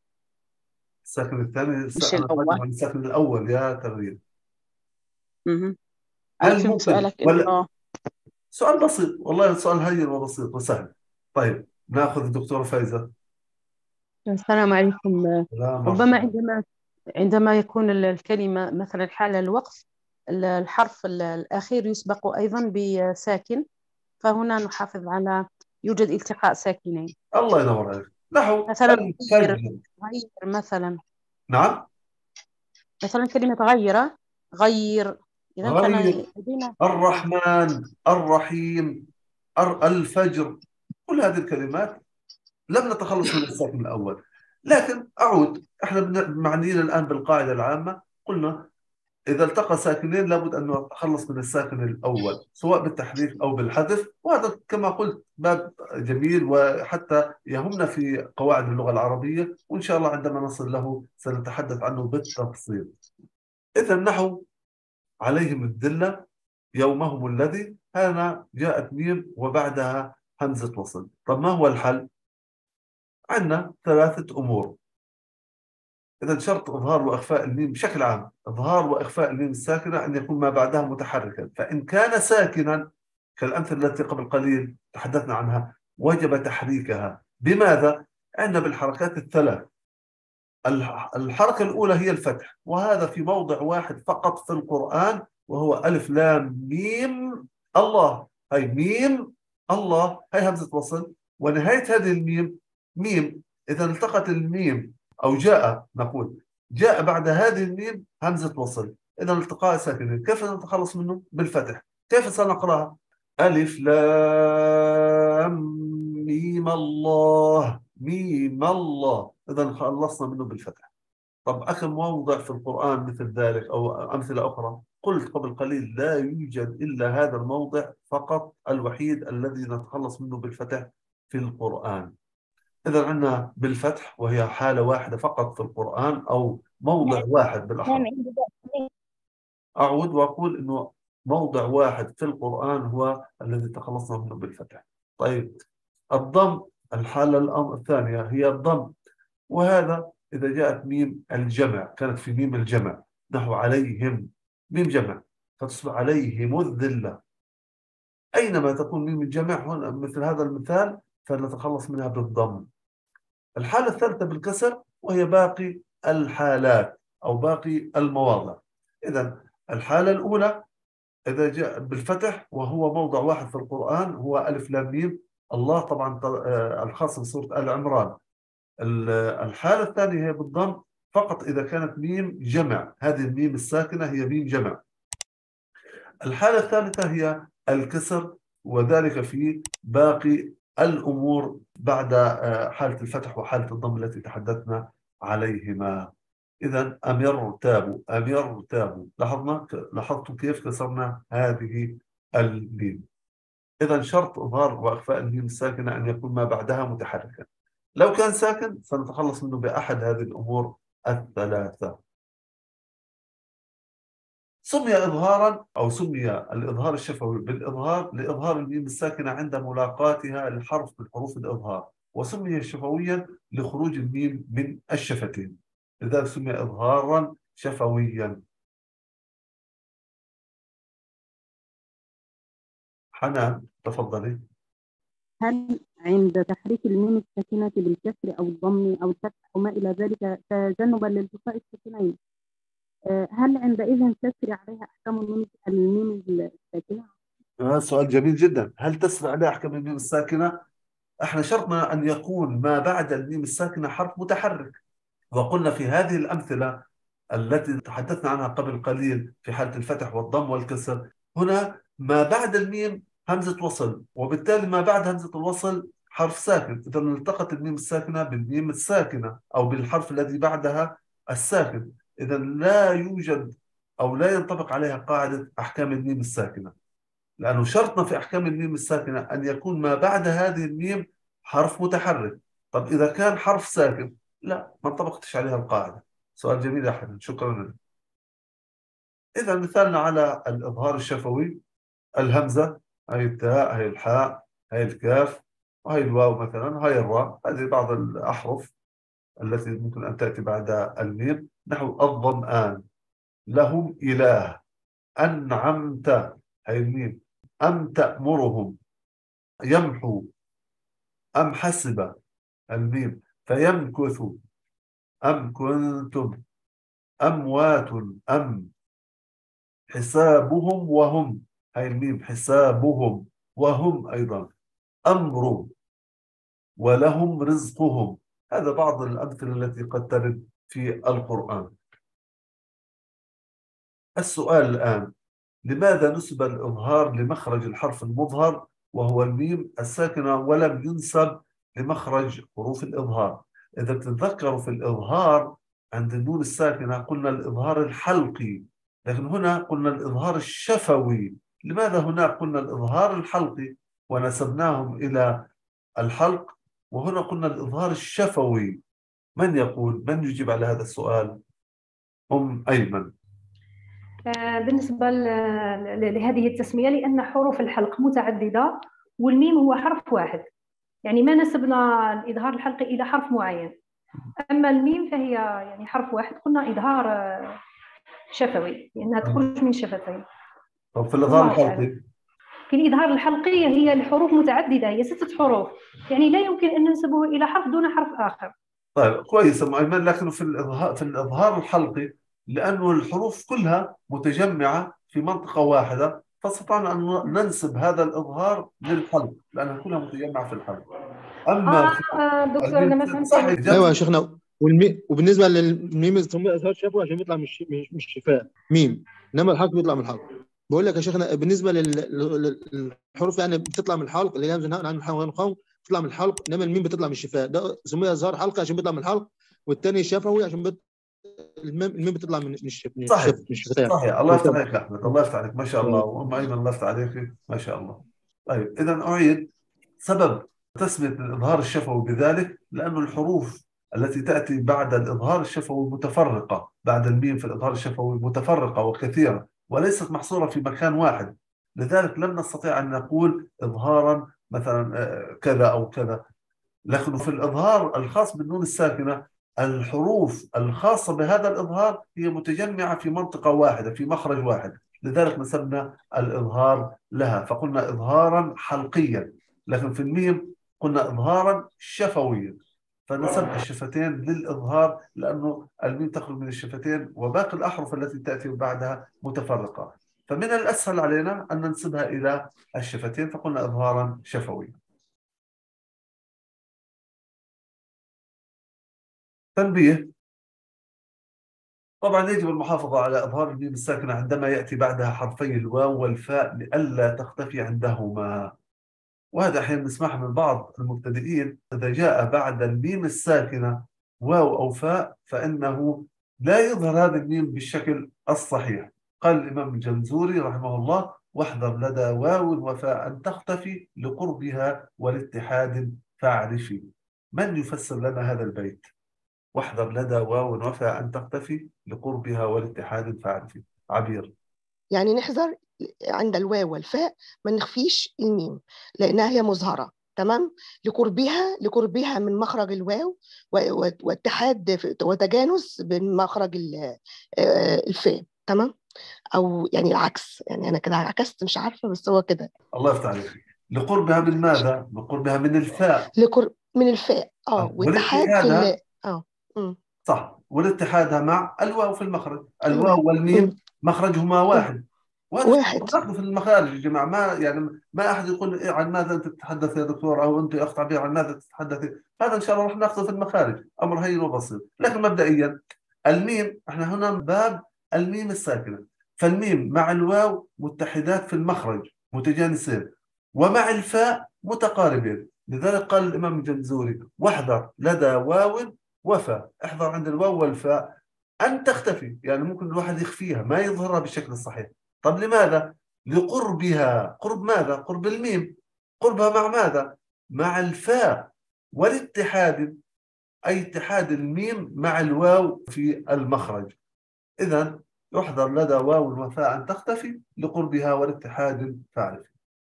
S1: الساكن الثاني،
S5: مش
S1: أنا
S5: الأول.
S1: أتكلم عن الساكن الأول يا تغريد.
S5: مهم. أنا
S1: هل
S5: فهمت
S1: ممكن
S5: سؤالك
S1: ولا
S5: إنه
S1: سؤال بسيط؟ والله سؤال هين وبسيط وسهل. طيب ناخذ الدكتورة فايزة.
S6: السلام عليكم.
S1: لا
S6: ربما
S1: مرحبا.
S6: عندما عندما يكون ال- الكلمة مثلا حال الوقف، ال- الحرف ال- الأخير يسبق أيضا بساكن، فهنا نحافظ على يوجد التقاء ساكنين.
S1: الله ينور عليك. نحو
S6: مثلا غير
S1: الفجر.
S6: غير مثلا
S1: نعم.
S6: مثلا كلمة غير غير إذا كان
S1: غير،
S6: لدينا
S1: الرحمن، الرحيم، الر- الفجر، كل هذه الكلمات لم نتخلص من الساكن الأول. لكن أعود، احنا بن- معنيين الآن بالقاعدة العامة. قلنا إذا التقى ساكنين لابد أن نتخلص من الساكن الأول سواء بالتحريك أو بالحذف، وهذا كما قلت باب جميل وحتى يهمنا في قواعد اللغة العربية، وإن شاء الله عندما نصل له سنتحدث عنه بالتفصيل. إذا نحو عليهم الذلة يومهم الذي، هنا جاءت ميم وبعدها همزة وصل. طب ما هو الحل؟ عندنا ثلاثة أمور. إذا شرط إظهار وإخفاء الميم بشكل عام، إظهار وإخفاء الميم الساكنة أن يكون ما بعدها متحركا، فإن كان ساكنا كالأمثلة التي قبل قليل تحدثنا عنها وجب تحريكها. بماذا؟ عندنا بالحركات الثلاث. الح- الحركة الأولى هي الفتح، وهذا في موضع واحد فقط في القرآن، وهو ألف لام ميم الله. هاي ميم الله، هاي همزة وصل، ونهاية هذه الميم ميم. إذا التقت الميم أو جاء، نقول جاء بعد هذه الميم همزة وصل، إذا التقاء ساكنين. كيف نتخلص منه؟ بالفتح. كيف سنقرأها؟ ألف لام ميم الله، ميم الله، إذا خلصنا منه بالفتح. طب أخي موضع في القرآن مثل ذلك أو أمثلة أخرى؟ قلت قبل قليل لا يوجد إلا هذا الموضع فقط الوحيد الذي نتخلص منه بالفتح في القرآن. إذا عندنا بالفتح وهي حالة واحدة فقط في القرآن أو موضع واحد بالأحرى. أعود وأقول إنه موضع واحد في القرآن هو الذي تخلصنا منه بالفتح. طيب الضم، الحالة الأمر الثانية هي الضم، وهذا إذا جاءت ميم الجمع، كانت في ميم الجمع نحو عليهم، ميم جمع فتصبح عليهم الذلة. أينما تكون ميم الجمع هنا مثل هذا المثال فنتخلص منها بالضم. الحالة الثالثة بالكسر، وهي باقي الحالات أو باقي المواضع. إذن الحالة الأولى إذا جاء بالفتح وهو موضع واحد في القرآن هو ألف لام ميم الله، طبعا الخاص بسورة آل عمران. الحالة الثانية هي بالضم فقط إذا كانت ميم جمع، هذه الميم الساكنة هي ميم جمع. الحالة الثالثة هي الكسر، وذلك في باقي الأمور بعد حالة الفتح وحالة الضم التي تحدثنا عليهما. إذا أم يرتابوا، أم يرتابوا، لاحظنا لاحظتم كيف كسرنا هذه الميم. إذا شرط إظهار وإخفاء الميم الساكنة أن يكون ما بعدها متحركا. لو كان ساكن سنتخلص منه بأحد هذه الأمور الثلاثة. سمي إظهارا أو سمي الإظهار الشفوي بالإظهار لإظهار الميم الساكنة عند ملاقاتها لحرف من حروف الإظهار، وسمي شفويا لخروج الميم من الشفتين، لذلك سمي إظهارا شفويا. حنان تفضلي.
S7: هل عند تحريك الميم الساكنة بالكسر أو الضم أو الفتح وما إلى ذلك تجنبا لالتقاء الساكنين، هل عندئذ تسري عليها أحكام الميم الميم الساكنة؟
S1: هذا سؤال جميل جدا. هل تسري عليها أحكام الميم الساكنة؟ احنا شرطنا أن يكون ما بعد الميم الساكنة حرف متحرك، وقلنا في هذه الأمثلة التي تحدثنا عنها قبل قليل في حالة الفتح والضم والكسر، هنا ما بعد الميم همزة وصل، وبالتالي ما بعد همزة الوصل حرف ساكن. إذا التقت الميم الساكنة بالميم الساكنة أو بالحرف الذي بعدها الساكن، إذا لا يوجد أو لا ينطبق عليها قاعدة أحكام الميم الساكنة، لأنه شرطنا في أحكام الميم الساكنة أن يكون ما بعد هذه الميم حرف متحرك. طب إذا كان حرف ساكن لا، ما انطبقتش عليها القاعدة. سؤال جميل يا حنان، شكرا لك. إذا مثالنا على الإظهار الشفوي، الهمزة، هاي التاء، هاي الحاء، هاي الكاف، وهي الواو مثلا، هاي الراء، هذه بعض الأحرف التي ممكن أن تأتي بعد الميم، نحو الظمآن، لهم إله، أنعمت، هاي الميم، أم تأمرهم، يمحو، أم حسب، الميم، فيمكث، أم كنتم، أموات، أم، حسابهم وهم، هاي الميم، حسابهم، وهم أيضا، أمر، ولهم رزقهم. هذا بعض الأمثلة التي قد ترد في القرآن. السؤال الآن، لماذا نسب الإظهار لمخرج الحرف المظهر وهو الميم الساكنة ولم ينسب لمخرج حروف الإظهار؟ إذا تتذكروا في الإظهار عند النون الساكنة قلنا الإظهار الحلقي، لكن هنا قلنا الإظهار الشفوي. لماذا هنا قلنا الإظهار الحلقي ونسبناهم إلى الحلق، وهنا قلنا الإظهار الشفوي؟ من يقول، من يجيب على هذا السؤال؟ أم أيمن.
S8: بالنسبة لهذه التسمية لأن حروف الحلق متعددة والميم هو حرف واحد، يعني ما نسبنا الإظهار الحلقي إلى حرف معين. أما الميم فهي يعني حرف واحد، قلنا إظهار شفوي لأنها تخرج من شفتين.
S1: طب في الإظهار الحلقي؟
S8: في الإظهار الحلقي هي الحروف متعددة، هي ستة حروف، يعني لا يمكن أن ننسبه إلى حرف دون حرف آخر.
S1: طيب كويس أم أيمن، لكن في الإظهار في الإظهار الحلقي لأنه الحروف كلها متجمعة في منطقة واحدة، فاستطعنا أن ننسب هذا الإظهار للحلق لأنها كلها متجمعة في الحلق. أما
S8: آه آه دكتور أنا ما فهمت.
S9: أيوة يا شيخنا. والمي... وبالنسبة للميم سموه إظهار شفوي عشان بيطلع مش مش شفاء ميم، إنما الحلق بيطلع من الحلق. بقول لك يا شيخنا بالنسبة للحروف يعني بتطلع من الحلق، اللي هي همزة عن الحلق بتطلع من الحلق، إنما الميم بتطلع من الشفاء. ده سموه إظهار حلقي عشان بيطلع من الحلق، والثاني شفوي عشان بت... الميم بتطلع من الشفاء.
S1: صحيح صحيح. الله يفتح عليك يا أحمد، الله يفتح عليك ما شاء الله، وأم أيمن الله يفتح عليك ما شاء الله. طيب إذا أعيد سبب تسمية الإظهار الشفوي بذلك لأن الحروف التي تأتي بعد الإظهار الشفوي متفرقة، بعد الميم في الإظهار الشفوي متفرقة وكثيرة وليست محصورة في مكان واحد، لذلك لم نستطيع أن نقول إظهارا مثلا كذا أو كذا. لكن في الإظهار الخاص بالنون الساكنة الحروف الخاصة بهذا الإظهار هي متجمعة في منطقة واحدة في مخرج واحد، لذلك نسبنا الإظهار لها فقلنا إظهارا حلقيا. لكن في الميم قلنا إظهارا شفويا، فنسبنا الشفتين للإظهار لأنه الميم تخرج من الشفتين وباقي الأحرف التي تأتي بعدها متفرقة، فمن الأسهل علينا أن ننسبها إلى الشفتين فقلنا إظهارا شفويا. تنبيه: طبعا يجب المحافظة على إظهار الميم الساكنة عندما يأتي بعدها حرفي الواو والفاء لئلا تختفي عندهما، وهذا أحيانا نسمعها من بعض المبتدئين، إذا جاء بعد الميم الساكنة واو أو فاء فإنه لا يظهر هذا الميم بالشكل الصحيح. قال الإمام الجنزوري رحمه الله: واحذر لدى واو الوفاء أن تختفي لقربها والاتحاد فاعرفي. من يفسر لنا هذا البيت؟ واحذر لدى واو الوفاء أن تختفي لقربها والاتحاد فاعرفي. عبير.
S10: يعني نحذر عند الواو والفاء ما نخفيش الميم لأنها هي مظهرة، تمام، لقربها لقربها من مخرج الواو واتحاد وتجانس بين مخرج الفاء، تمام، او يعني العكس، يعني انا كده عكست مش عارفه بس هو كده.
S1: الله يفتح عليك. لقربها من ماذا؟ لقربها من الفاء.
S10: لقرب من الفاء اه واتحاد في ال... اه امم
S1: صح، والاتحادها مع الواو في المخرج. الواو والميم م. مخرجهما واحد.
S10: واحد
S1: ناخذ في المخارج يا جماعه، ما يعني ما احد يقول إيه عن ماذا انت تتحدث يا دكتور او انت اخت عبير عن ماذا تتحدث. هذا ان شاء الله راح ناخذه في المخارج، امر هين وبسيط. لكن مبدئيا الميم، احنا هنا باب الميم الساكنه، فالميم مع الواو متحدات في المخرج متجانسين، ومع الفاء متقاربين. لذلك قال الامام الجمزوري واحذر لدى واو وفاء، احذر عند الواو والفاء ان تختفي، يعني ممكن الواحد يخفيها ما يظهرها بالشكل الصحيح. طب لماذا؟ لقربها. قرب ماذا؟ قرب الميم. قربها مع ماذا؟ مع الفاء، والاتحاد أي اتحاد الميم مع الواو في المخرج. إذن يحذر لدى واو الوفاء أن تختفي لقربها والاتحاد فاعرف.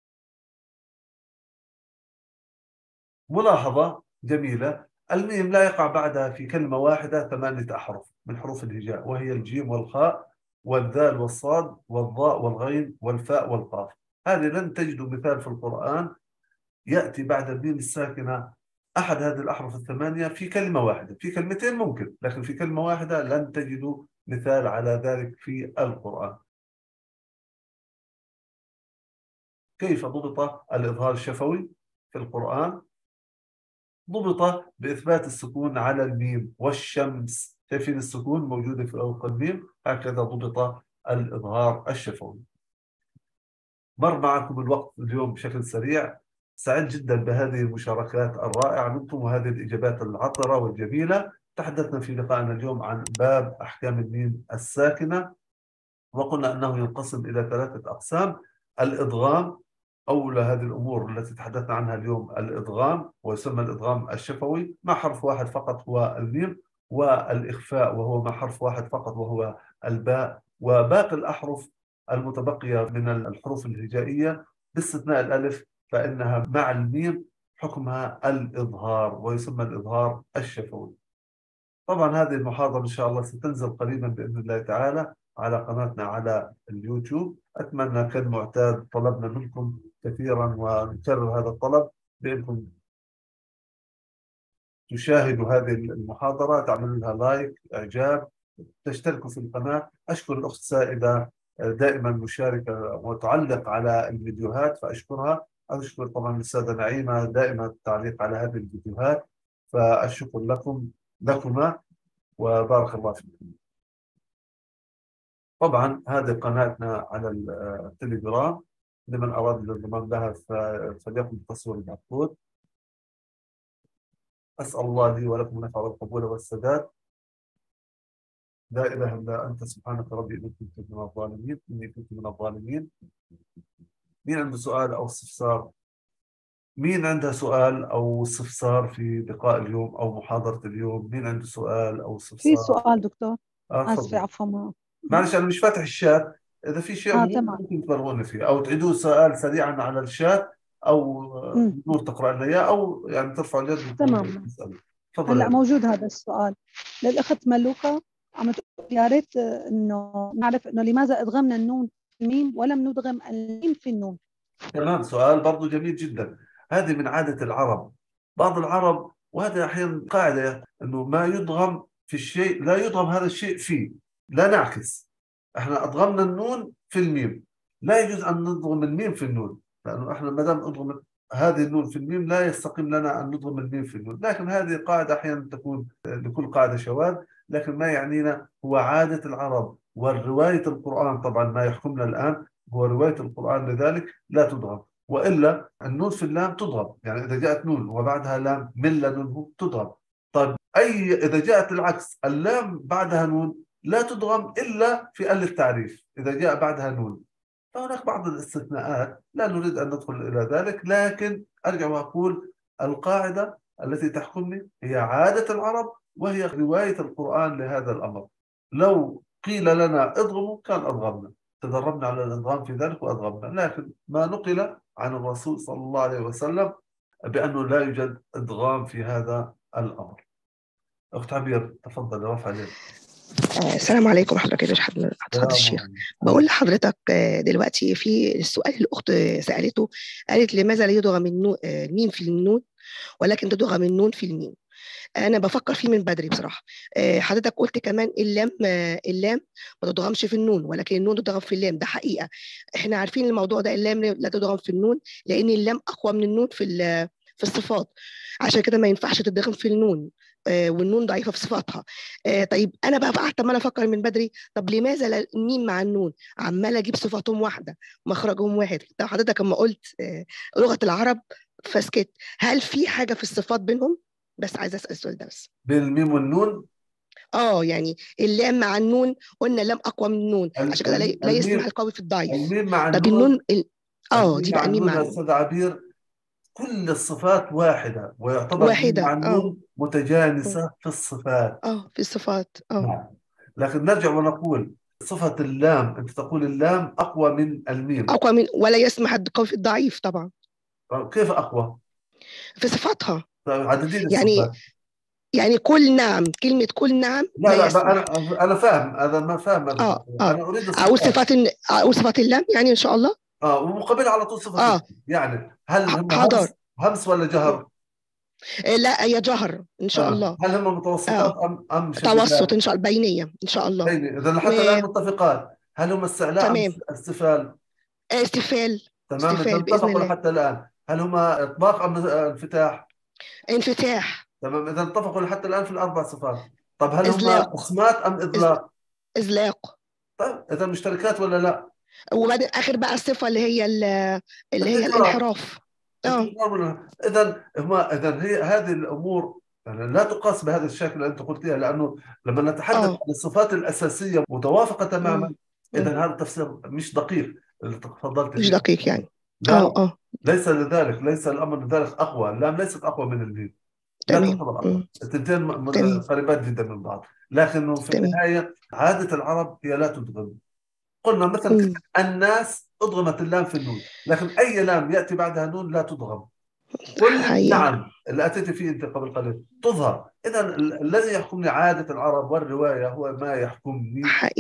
S1: ملاحظة جميلة، الميم لا يقع بعدها في كلمة واحدة ثمانية أحرف من حروف الهجاء، وهي الجيم والخاء والذال والصاد والضاء والغين والفاء والقاف. هذه لن تجدوا مثال في القرآن يأتي بعد الميم الساكنة أحد هذه الأحرف الثمانية في كلمة واحدة. في كلمتين ممكن، لكن في كلمة واحدة لن تجدوا مثال على ذلك في القرآن. كيف ضبط الإظهار الشفوي في القرآن؟ ضبط بإثبات السكون على الميم والشمس. شايفين السكون موجودة في أوق الميم، هكذا ضبط الإظهار الشفوي. مر معكم الوقت اليوم بشكل سريع، سعيد جدا بهذه المشاركات الرائعة منكم وهذه الإجابات العطرة والجميلة. تحدثنا في لقائنا اليوم عن باب أحكام الميم الساكنة، وقلنا أنه ينقسم إلى ثلاثة أقسام: الإدغام، أولى هذه الأمور التي تحدثنا عنها اليوم الإدغام، ويسمى الإدغام الشفوي مع حرف واحد فقط هو الميم، والإخفاء وهو مع حرف واحد فقط وهو الباء، وباقي الأحرف المتبقية من الحروف الهجائية باستثناء الألف فإنها مع الميم حكمها الإظهار ويسمى الإظهار الشفوي. طبعا هذه المحاضرة إن شاء الله ستنزل قريبا بإذن الله تعالى على قناتنا على اليوتيوب. أتمنى كالمعتاد طلبنا منكم كثيرا ونكرر هذا الطلب بأنكم تشاهدوا هذه المحاضرة، تعملوا لها لايك، إعجاب، تشتركوا في القناة. أشكر الأخت سائدة دائما مشاركة وتعلق على الفيديوهات فأشكرها. أشكر طبعا الأستاذة نعيمة دائما التعليق على هذه الفيديوهات، فالشكر لكم لكما وبارك الله فيكم. طبعا هذه قناتنا على التليجرام، لمن أراد الانضمام لها فليقم بالتصوير المفقود. أسأل الله لي ولكم النفع والقبول والسداد. لا إله إلا أنت سبحانك ربي إني كنت من الظالمين إني كنت من الظالمين. مين عنده سؤال أو استفسار؟ مين عنده سؤال أو استفسار في لقاء اليوم أو محاضرة اليوم؟ مين عنده سؤال أو استفسار؟
S11: في سؤال دكتور.
S1: آه
S11: آسفة عفوا.
S1: معلش أنا مش فاتح الشات، إذا في شيء
S11: آه
S1: ممكن تبلغوني فيه أو تعيدوا سؤال سريعا على الشات أو نور تقرأ لنا إياه أو يعني ترفع اليد.
S11: تمام. هلا موجود هذا السؤال للأخت ملوكة، عم تقول يا ريت إنه نعرف إنه لماذا أدغمنا النون في الميم ولم ندغم الميم في النون.
S1: تمام، سؤال برضو جميل جدا. هذه من عادة العرب، بعض العرب، وهذا أحيانا قاعدة إنه ما يدغم في الشيء لا يدغم هذا الشيء فيه، لا نعكس. احنا أدغمنا النون في الميم، لا يجوز أن ندغم الميم في النون، لأنه احنا ما دام أدغم هذه النون في الميم لا يستقيم لنا أن ندغم الميم في النون. لكن هذه قاعدة أحيانا تكون لكل قاعدة شواذ، لكن ما يعنينا هو عادة العرب والرواية القرآن. طبعا ما يحكمنا الآن هو رواية القرآن، لذلك لا تدغم. وإلا النون في اللام تضرب، يعني إذا جاءت نون وبعدها لام من لدنه تضرب. طيب أي إذا جاءت العكس اللام بعدها نون لا تضغم إلا في ال التعريف إذا جاء بعدها نون. فهناك بعض الاستثناءات لا نريد أن ندخل إلى ذلك، لكن أرجع وأقول القاعدة التي تحكمني هي عادة العرب وهي رواية القرآن لهذا الأمر. لو قيل لنا اضغموا كان أضغمنا، تدربنا على الإضغام في ذلك وأضغمنا، لكن ما نقل عن الرسول صلى الله عليه وسلم بأنه لا يوجد إضغام في هذا الأمر. أخت عبير تفضل رفع يدك.
S10: السلام عليكم حضرتك حضرة الشيخ. بقول لحضرتك دلوقتي في السؤال الأخت سألته، قالت لماذا لا يدغم الميم في النون ولكن تدغم النون في الميم. أنا بفكر فيه من بدري بصراحة. حضرتك قلت كمان اللام اللام ما تدغمش في النون ولكن النون تدغم في اللام، ده حقيقة احنا عارفين الموضوع ده، اللام لا تدغم في النون لأن اللام أقوى من النون في في الصفات، عشان كده ما ينفعش تدغم في النون، آه والنون ضعيفه في صفاتها. آه طيب انا بقى قعدت عماله افكر من بدري، طب لماذا لا الميم مع النون عماله اجيب صفاتهم واحده مخرجهم واحد؟ طب حضرتك لما قلت آه لغه العرب فسكت، هل في حاجه في الصفات بينهم؟ بس عايزه اسال السؤال ده بس.
S1: بين الميم والنون؟
S10: اه يعني اللام مع النون قلنا اللام اقوى من النون، عشان كده لا يسمح القوي في الضعيف.
S1: الميم مع
S10: طب
S1: النون
S10: النون ال... اه دي بقى الميم مع النون.
S1: استاذ عبير كل الصفات واحدة، ويعتبر
S10: واحدة
S1: مع النون متجانسة في الصفات.
S10: اه في الصفات اه
S1: نعم. لكن نرجع ونقول صفة اللام، أنت تقول اللام أقوى من الميم.
S10: أقوى من، ولا يسمح القوي في الضعيف طبعا.
S1: كيف أقوى؟
S10: في صفاتها.
S1: عددين
S10: يعني
S1: الصفات.
S10: يعني كل نعم، كلمة كل نعم
S1: لا
S10: لا,
S1: لا
S10: يسمح.
S1: أنا أنا فاهم، هذا ما فاهم هذا.
S10: اه اه
S1: أنا أريد
S10: أو صفات أو صفات اللام يعني إن شاء الله.
S1: اه ومقابل على طول صفة
S10: اه
S1: يعني هل هم
S10: حضر
S1: همس همس ولا جهر؟
S10: لا هي جهر ان شاء
S1: آه.
S10: الله.
S1: هل هم متوسطات
S10: آه.
S1: ام ام
S10: توسط ان شاء الله، بينيه ان شاء الله.
S1: بيني. اذا حتى
S10: و...
S1: الان متفقات. هل هم استعلاء ام استفال؟
S10: استفال.
S1: تمام.
S10: استفال
S1: اذا
S10: باذن
S1: اتفقوا
S10: الله.
S1: لحتى الان هل هم اطباق ام انفتاح؟
S10: انفتاح.
S1: تمام. اذا اتفقوا لحتى الان في الاربع صفات. طب هل
S10: إزلاق.
S1: هم اصمات ام اذلاق؟
S10: ازلاق.
S1: طيب اذا مشتركات ولا لا؟
S10: وبعدين اخر بقى الصفه اللي هي اللي هي الانحراف.
S1: اه اذا هما اذا هي هذه الامور يعني لا تقاس بهذا الشكل اللي انت قلتيها، لانه لما نتحدث
S10: أوه.
S1: عن الصفات الاساسيه متوافقه تماما، اذا هذا التفسير مش دقيق اللي تفضلت
S10: مش دقيق يعني.
S1: لا أوه. ليس لذلك، ليس الامر لذلك اقوى، اللام ليست اقوى من الميم، لا تعتبر اقوى، التنتين قريبات جدا من بعض، لكنه في تمام. النهايه عاده العرب هي لا تدغم. قلنا مثلا الناس أضغمت اللام في النون، لكن أي لام يأتي بعدها نون لا تضغم. كل نعم اللي أتيت فيه أنت قبل قليل تظهر. إذا الذي يحكمني عادة العرب والرواية هو ما يحكمني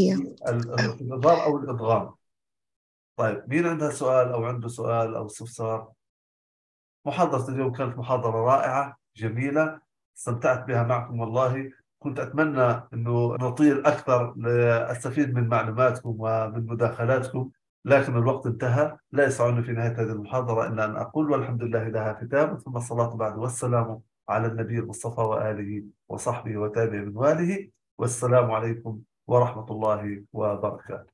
S1: الإظهار أو الإضغام. طيب مين عندها سؤال أو عنده سؤال أو استفسار؟ محاضرة اليوم كانت محاضرة رائعة جميلة، استمتعت بها معكم والله. كنت أتمنى أنه نطيل أكثر لأستفيد من معلوماتكم ومن مداخلاتكم، لكن الوقت انتهى. لا يسعني في نهاية هذه المحاضرة إلا أن أقول والحمد لله لها ختام، ثم الصلاة بعد والسلام على النبي المصطفى وآله وصحبه وتابع من واله، والسلام عليكم ورحمة الله وبركاته.